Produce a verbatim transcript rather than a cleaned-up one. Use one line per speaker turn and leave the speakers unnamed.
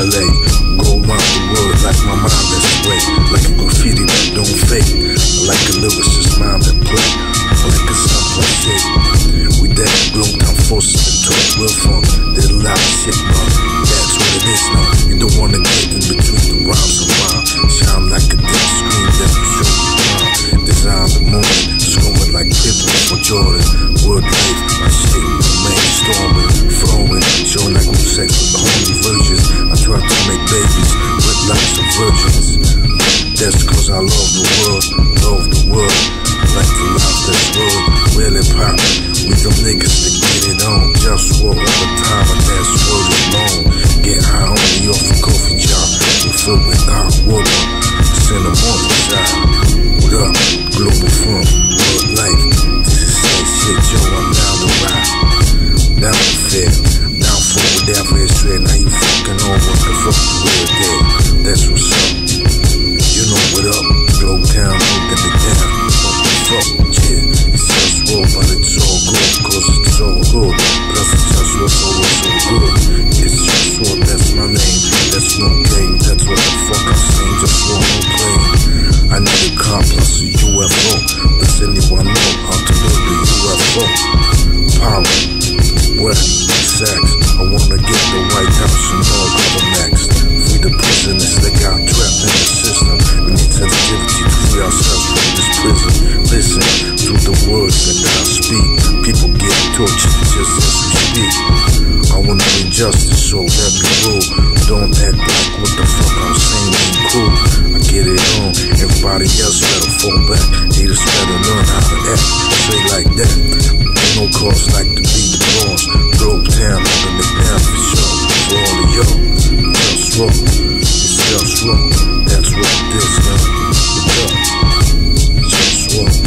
L A. Go around the world like my mind that's away. Like a graffiti that don't fade. Like a lyricist mind that play. Like a soundtrack shape. We that blow down forces and talk real fun. They loud shit, man. That's what it is now. You don't wanna get in between the rhymes and rhyme. Shine like a dead screen that will show you time. Design the moment, scoring like Pippen for Jordan. Word life, my shit, remain storming, flowing, showing like we're sex with the holy virgins. I try to make babies with lots of virgins. That's cause I love the world, love the world. Like the life that's real, really pop. We them niggas that get it on. Just walk all the time, and that's word is long. Get high only off a coffee job. We fill with hot water. It's in the morning side. What up? Globalfirm, world life. This is that shit, yo, I'm down to ride. Down to fair, down for whatever it's straight. Now you fucking on what the fuck you real dead. That's what's up. You know what up? Glow town, moving it down. What the fuck, yeah. It's just war, but it's all good, cause it's all good. Plus it's just what's always so good. It's just war, that's my name. That's no game, that's what the fuck I'm saying. Just war, no claim. I need a car plus a U F O. Does anyone know how to build a U F O? Power, where, sex. I wanna get the White House and all cover next. Free the prisoners that got trapped in the system. We need sensitivity to free ourselves from this prison. Listen to the words that I speak. People get tortured just as we speak. I wanna bring justice, so let me rule. Don't act like what the fuck I'm saying ain't cool. I get it on, everybody else better fall back. Haters better learn how to act, straight like that. Ain't no cause like to be the boss. Globe town, holding it down for sure. For all of y'all, just raw, it's just raw. That's what it is now. What's up? Just raw.